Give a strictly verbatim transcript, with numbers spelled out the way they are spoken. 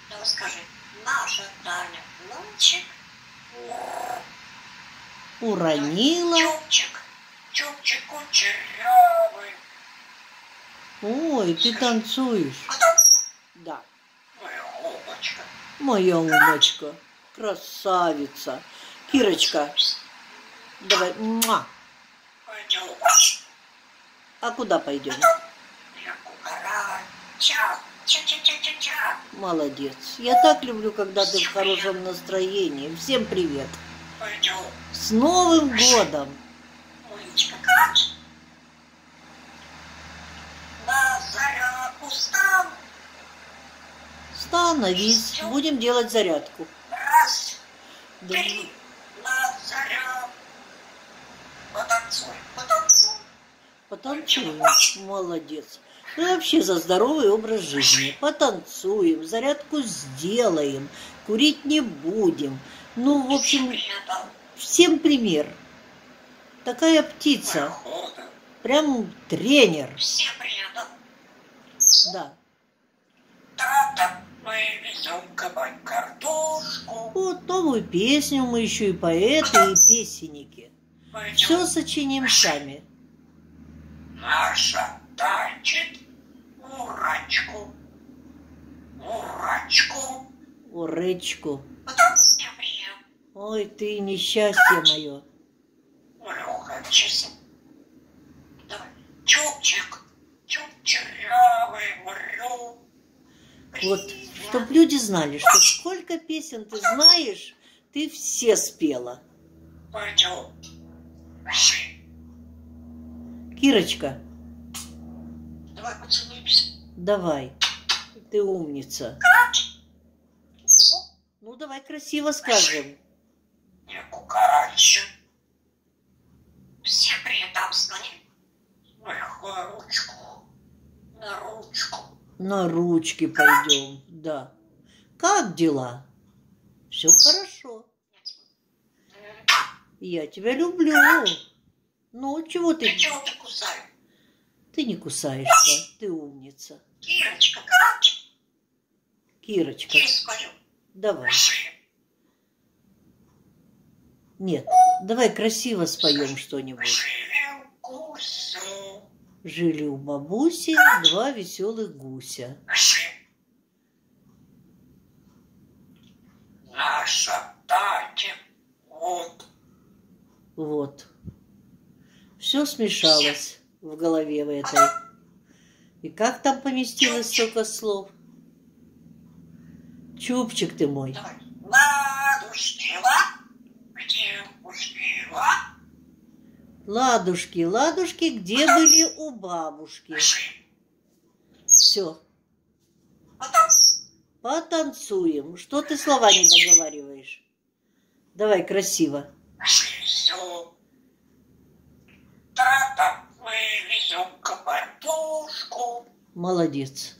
Давай скажи, наша Таня лунчик уронила. Чубчик, чубчик кучерявый. Ой, ты танцуешь. Потом Да. моя умочка. Моя умочка. Красавица. Кирочка, давай. Муа. Пойдем. А куда пойдем? Я кукарай. Ча, ча-ча-ча-ча-ча. Молодец. Я так люблю, когда ты в хорошем настроении. Всем привет. Пойдем. С Новым годом! Умничка, как? На зарядку стал. Становись. Будем делать зарядку. Раз, Да. три, на зарядку. Потанцуй, потанцуй. Потанцуем. Молодец. И вообще за здоровый образ жизни. Потанцуем, зарядку сделаем, курить не будем. Ну, в общем, всем пример. Такая птица. Прям тренер. Всем приятно. Да. Тата, мы везем кабань картошку. Вот новую песню мы еще и поэты, и песенники. Все сочиним сами. Наша танчит урачку. Урачку. Уречку. Потом всем приятно. Ой, ты несчастье мое. Мрюха, часы. Давай. Чубчик, чубчерявый мрю. Вот, чтоб люди знали, что сколько песен ты знаешь, ты все спела. Пойдем. Кирочка, Давай поцелуемся. давай, ты умница. Ну, давай красиво скажем. Я кукарачу. Всем приятно склонить. На ручку. На ручку. На ручки пойдем, да. Как дела? Все хорошо. Я тебя люблю. Ну, чего ты? Ты чего ты кусаешь? Ты не кусаешься, ты умница. Кирочка, как? Кирочка, Я скажу. давай. Нет, давай красиво споем что-нибудь. Живем гусю. Жили у бабуси два веселых гуся. Наша Таня вот. Вот. Все смешалось в голове в этой. И как там поместилось столько слов? Чубчик ты мой. Давай. Ладушки, ла. Где успела? Ладушки, ладушки, где были у бабушки? Все. Потом Потанцуем. Что ты слова не договариваешь? Давай красиво. все. Тата, мы везем картошку. Молодец.